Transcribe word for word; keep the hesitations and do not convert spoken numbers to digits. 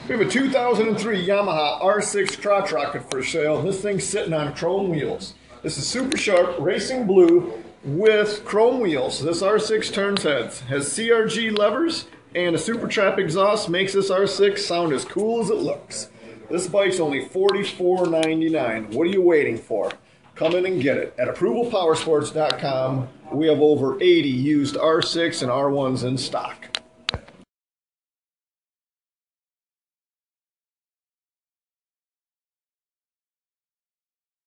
We have a two thousand three Yamaha R six crotch rocket for sale. This thing's sitting on chrome wheels. This is super sharp racing blue with chrome wheels. This R six turns heads, has C R G levers, and a super trap exhaust makes this R six sound as cool as it looks. This bike's only forty-four ninety-nine. What are you waiting for? Come in and get it. At approval powersports dot com, we have over eighty used R six and R ones in stock.